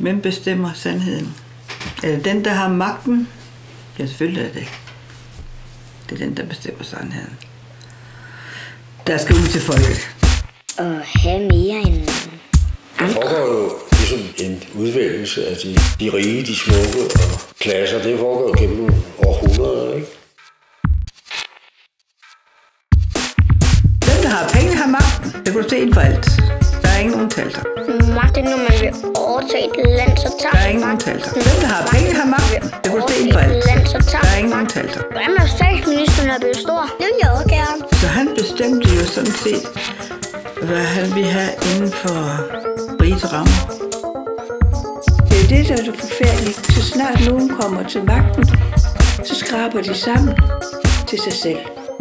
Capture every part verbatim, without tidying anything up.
Hvem bestemmer sandheden? Er det den, der har magten? Ja, selvfølgelig er det ikke. Det er den, der bestemmer sandheden. Der skal ud til folket. Og have mere end andre. Det foregår jo ligesom en udvælgelse af de, de rige, de smukke og klasser. Det foregår jo gennem århundreder, ikke? Den, der har penge, har magten. Det kan du se for alt. Der er ingen undtagelser. Magt er, når man vil overtage et land, så tager Der er ingen undtagelser. Den, der har penge, har magten. Det kan du se for alt. Der er ingen undtagelser. Hvad med statsministeren er blevet stor? Det vil jeg også gerne. Så han bestemte jo sådan set, hvad han vil have inden for rigets rammer. Det er det, der er det forfærdeligt. Så snart nogen kommer til magten, så skraber de sammen til sig selv.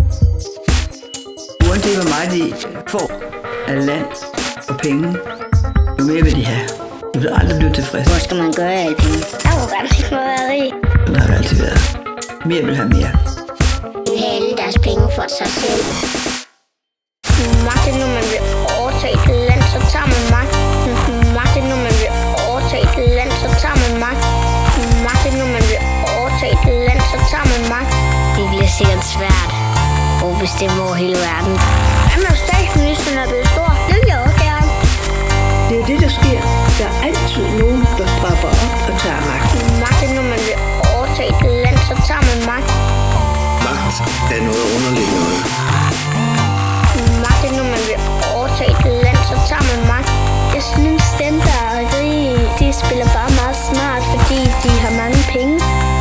Uanset hvor meget de får af land og penge, jo mere vil de have. De vil aldrig blive tilfredse. Hvor skal man gøre alle penge? Jeg må gerne ikke må være rig. Det har det altid været. Mere vil have mere. De vil have alle deres penge for sig selv. Magt er, når man vil overtage et land, så tager man magt. Magt er, når man vil overtage et land, så tager man magt. Magt er, når man vil overtage et land, så tager man magt. Det bliver sikkert svært at bestemme over hele verden. Hvad med statsministeren er blevet stor? Det vil jeg også gerne. Det er det, der sker. Der er altid nogen, der trapper op og tager magt. Magt er, når man vil overtage et land, så tager man magt. Magt er noget underligt noget. Magt er, når man vil overtage et land, så tager man magt. Jeg synes, dem, der er rige, de spiller bare meget smart, fordi de har mange penge.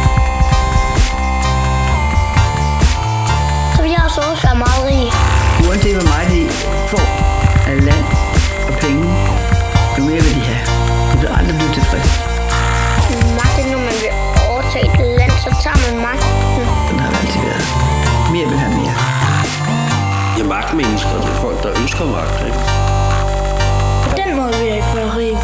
Så vil jeg også også være meget rig. Uanset hvor meget de får af land og penge, jo mere vil de have. De vil aldrig blive tilfredse. Magt er, når man vil overtage et land, så tager man magt. Den har det altid været. Mere vil have mere. Ja, magtmennesker, det er folk, der ønsker magt, ikke? På den måde vil jeg ikke være rig.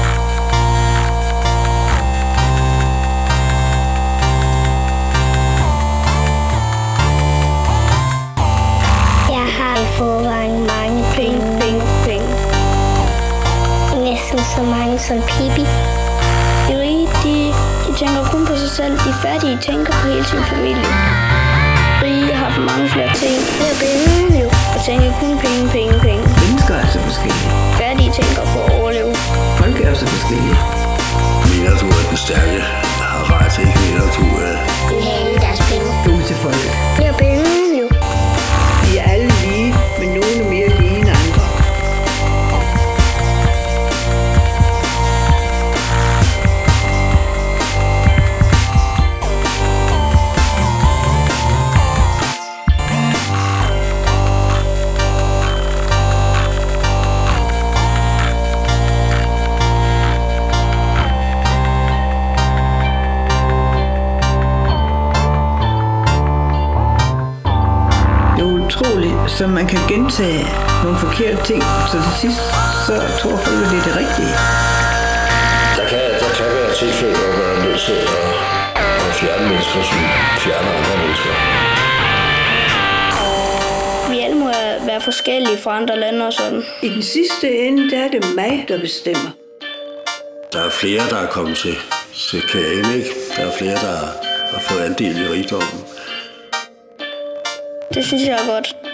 Jeg har i forvejen mange penge, penge, penge. Næsten så mange som Pippi. De rige, de, de tænker kun på sig selv. De fattige tænker på hele sin familie. Rige har for mange flere ting. Flere penge, jo. Og tænker kun penge, penge, penge. Mennesker er så forskellige. Fattige tænker på at overleve. Folk er så forskellige. Mener du, at den stærke har ret, ikke? Mener du, at... De vil have alle deres penge. Ud til folket. Flere penge, jo. De er alle lige, men nogle er mere lige end andre. Utroligt, så man kan gentage nogle forkerte ting, så til sidst, så tror folk, at det er det rigtige. Der kan, der kan være tilfælde, hvor man er nødt til at, at fjerne mennesker, som fjerner andre mennesker. Vi alle må være forskellige fra andre lande og sådan. I den sidste ende, der er det mig, der bestemmer. Der er flere, der er kommet til, til kagen, ikke? Der er flere, der har fået andel i rigdommen. Det synes jeg er godt.